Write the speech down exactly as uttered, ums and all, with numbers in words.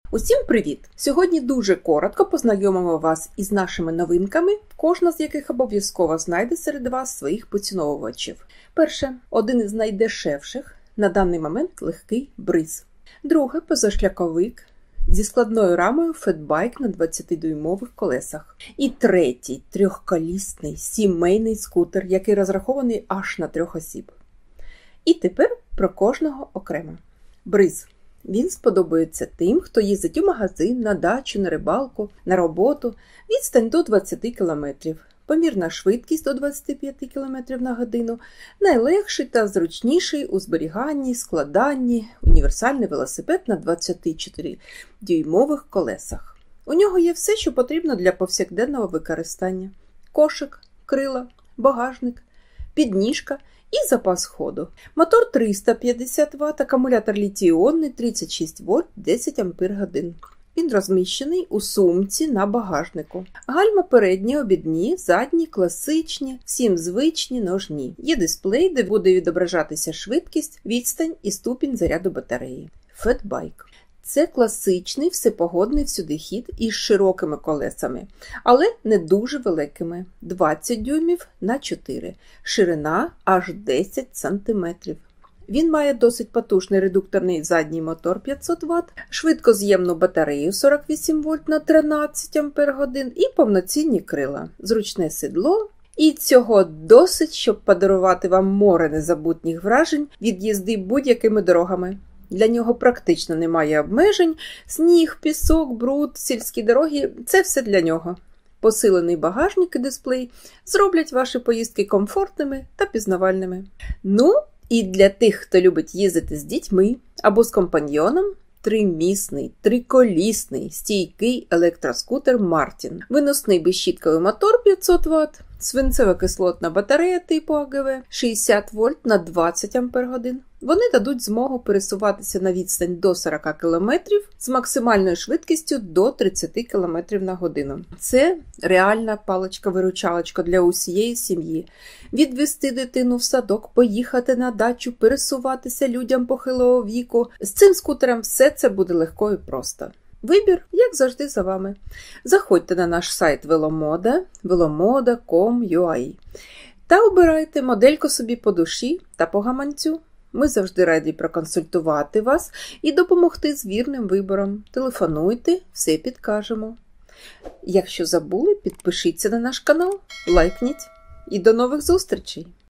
Усім привіт! Сьогодні дуже коротко познайомимо вас із нашими новинками, кожна з яких обов'язково знайде серед вас своїх поціновувачів. Перше, один із найдешевших, на даний момент легкий бриз. Друге, позашляховик зі складною рамою фетбайк на двадцятидюймових колесах. І третій, трьохколісний сімейний скутер, який розрахований аж на трьох осіб. І тепер про кожного окремо. Бриз. Він сподобається тим, хто їздить у магазин, на дачу, на рибалку, на роботу, відстань до двадцяти кілометрів, помірна швидкість до двадцяти п'яти кілометрів на годину, найлегший та зручніший у зберіганні, складанні, універсальний велосипед на двадцятичотиридюймових колесах. У нього є все, що потрібно для повсякденного використання. Кошик, крила, багажник, підніжка і запас ходу. Мотор триста п'ятдесят ватт, акумулятор літій-іонний тридцять шість вольт, десять ампер годин. Він розміщений у сумці на багажнику. Гальма передні, обідні, задні, класичні, всім звичні, ножні. Є дисплей, де буде відображатися швидкість, відстань і ступінь заряду батареї. Фетбайк. Це класичний всепогодний всюдихід із широкими колесами, але не дуже великими – двадцять дюймів на чотири, ширина аж десять сантиметрів. Він має досить потужний редукторний задній мотор п'ятсот ватт, швидкоз'ємну батарею сорок вісім вольт на тринадцять ампер годин і повноцінні крила, зручне сідло. І цього досить, щоб подарувати вам море незабутніх вражень від їзди будь-якими дорогами. Для нього практично немає обмежень, сніг, пісок, бруд, сільські дороги – це все для нього. Посилений багажник і дисплей зроблять ваші поїздки комфортними та пізнавальними. Ну, і для тих, хто любить їздити з дітьми або з компаньйоном, тримісний, триколісний, стійкий електроскутер Мартін. Виносний безщітковий мотор п'ятсот ватт, свинцево-кислотна батарея типу а ге ве, шістдесят вольт на двадцять ампер годин. Вони дадуть змогу пересуватися на відстань до сорока кілометрів з максимальною швидкістю до тридцяти кілометрів на годину. Це реальна паличка-виручалочка для усієї сім'ї. Відвести дитину в садок, поїхати на дачу, пересуватися людям похилого віку. З цим скутером все це буде легко і просто. Вибір, як завжди, за вами. Заходьте на наш сайт Веломода, веломода крапка ком крапка ю а та обирайте модельку собі по душі та по гаманцю. Ми завжди раді проконсультувати вас і допомогти з вірним вибором. Телефонуйте, все підкажемо. Якщо забули, підпишіться на наш канал, лайкніть і до нових зустрічей!